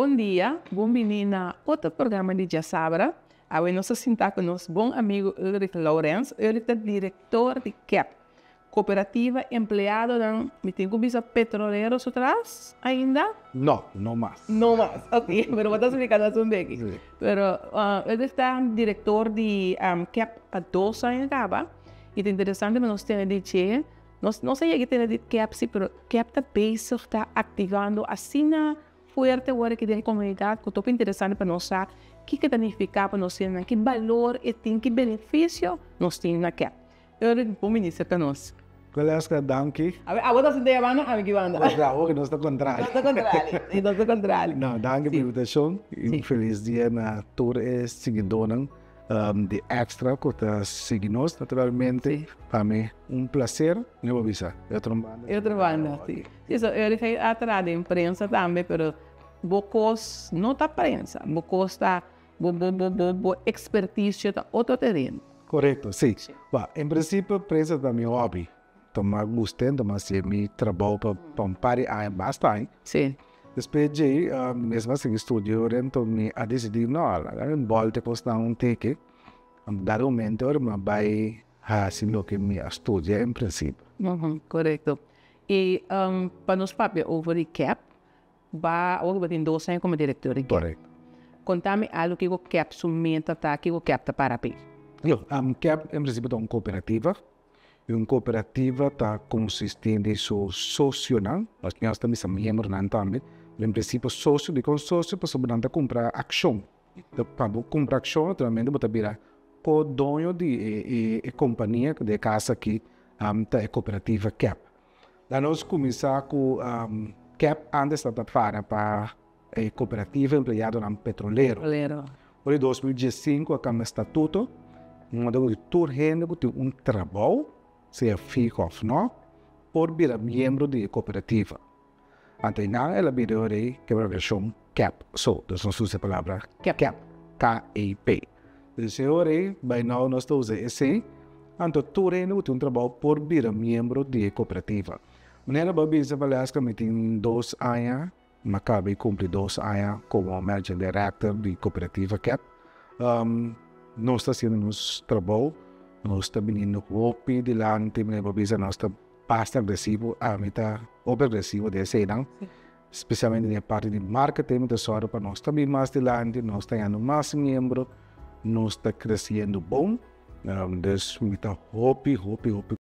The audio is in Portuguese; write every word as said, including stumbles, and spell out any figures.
bom dia, bem-vindo a outro programa de Já Sabra. Hoje nós estamos com nosso bom amigo Earlrich Lourens. Ele é diretor de K E P, Kooperativa di Empleadonan Petrolero. ¿Eso atrás ainda? No, no más. No más, ok, pero vou explicar isso um pouco. Sí. Pero uh, ele está diretor de um, K E P há dois anos acaba. E é interessante, mas nós temos de dizer, nós não sei que tem de K E P, sim, mas K E P está bem, está ativando assim na forte agora que tem comunidade, que é muito interessante para nós saber o que que significa para nós, que valor e tem, que benefício nós temos na K E P. Eu vou ministrar para nós. Qual é a danke? A outra se deu a mano, a minha banda. Claro, que nós estamos contrário. Nós estamos contrário. E nós estamos contrário. Não, danke pela invitação. E feliz dia na tour é seguidona um, de extra que está seguindo nós, naturalmente. Para mim, um prazer. Eu vou bisa. Eu trabalho. Eu trabalho, sim. Isso, eu fiz atrás de prensa também, mas bocos não está prensa. Bocos está, bo, bo, bo, bo, bo, expertise está outro terreno. Correto, sim. Bah, em princípio, prensa é meu hobby. Tomar gosto, tomar se meu trabalho para um par de anos bastante. Sim. Depois de, um, mesmo assim, estudo, então me a decidir, não, eu volto para estar um take, um dado momento, mas vai hasi lo que me estudia em princípio. Uhum, correto. E um, para nós papel over de K E P, vai agora tem dois anos como diretor de K E P. Correto. Conta-me algo que o K E P sumenta está, que o K E P está para ver. Eu, um, K E P, em princípio, é uma cooperativa. E uma cooperativa está consistente em sosionan, nós também somos membros também. Em princípio, sócio de consórcio, para sobre comprar ação. Para comprar ação, naturalmente, você virar co-dono de, de, de companhia, de casa aqui, um, da cooperativa K E P. Lá nós começamos com um, K E P antes de para para a Kooperativa di Empleadonan Petrolero. Em dois mil e dezesseis, com o estatuto, nós temos um trabou, seja fico ou não, por virar membro da cooperativa. Então, ela virou que é a versão K E P. So, das não usa a palavra K E P. K E P. Então, vai nós nós estamos usando esei. Então, tu tens um trabalho por virar membro da cooperativa. Maneira para bisa aliás que tem dois anos, mas acabei de cumprir dois anos como manager director da cooperativa K E P. Um, nós estamos fazendo nosso trabalho. Nós estamos vindo hòbi de lá, não temos para bisa, nós estamos bastante agressivo, a meta agressivo de esei, não? Especialmente na parte de marketing, de só para nós também mais de lá, nós estamos tendo mais membros, nós estamos crescendo bom, um, então, hòbi, hòbi, hòbi.